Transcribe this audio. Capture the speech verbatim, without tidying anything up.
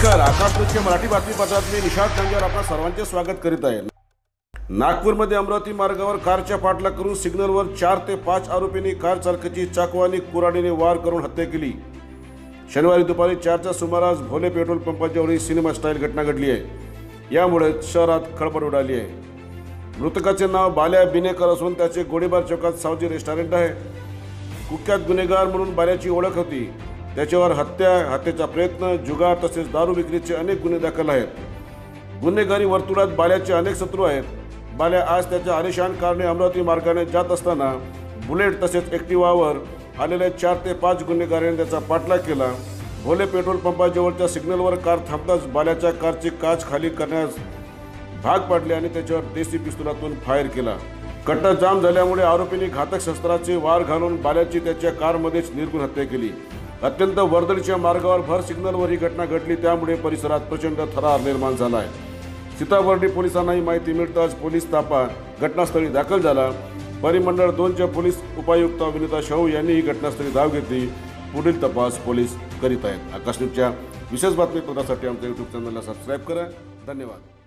नमस्कार, आकाश न्यूजच्या मराठी बातमीपत्रात मी निशांत कांगेवार आपणा सर्वांचे स्वागत करीत आहे। नागपूरमध्ये अमरावती मार्गावर कारच्या पाठलाग करून सिग्नलवर चार ते पाच आरोपींनी कार चालकाची चाकूने कुऱ्हाडीने वार करून हत्या केली। शनिवारी दुपारी चारच्या सुमारास भोले पेट्रोल पंपाजवळ सिनेमा स्टाईल घटना घडली आहे। यामुळे शहरात खळबळ उडाली आहे। मृतकाचे नाव बाल्या बिनेकर असून त्याचे गोडीबार चौकात सावजी रेस्टॉरंट आहे। कुख्यात गुन्हेगार म्हणून बाल्याची ओळख होती। त्याच्यावर हत्या, हत्येचा प्रयत्न, जुगार तसेच दारू विक्रीचे अनेक गुन्हे दाखल आहेत। गुन्हेगारी वर्तुळात बाल्याचे अनेक शत्रू आहेत। बाल्या आज त्याच्या आलिशान कारने अमरावती मार्गाने जात असताना बुलेट तसेच ॲक्टिवावर आलेल्या चार ते पाच गुन्हेगारांनी त्याचा पाठलाग केला। भोले पेट्रोल पंपाजवळच्या सिग्नलवर कार थांबताच बाल्याच्या कारची काच खाली करण्यास भाग पाडले आणि त्याच्यावर देशी पिस्तुलातून फायर केला। कट्टा जाम झाल्यामुळे आरोपींनी घातक शस्त्राचे वार घालून बाल्याची त्याच्या कारमध्येच निर्घृण हत्या केली। अत्यंत वर्दळीच्या मार्गावर भर सिग्नलवर ही घटना घडली, त्यामुळे परिसरात प्रचंड थरार निर्माण झाला आहे। सीताबर्डी पोलिसांना ही माहिती मिळताच पोलीस ताफा घटनास्थळी दाखल झाला। परिमंडळ दोनच्या पोलीस उपायुक्त विनीता शाहू यांनी ही घटनास्थळी धाव घेतली। पुढील तपास पोलीस करीत आहेत। आकाश न्यूजच्या विशेष बातमीपत्रासाठी आमच्या यूट्यूब चॅनलला सबस्क्राईब करा। धन्यवाद।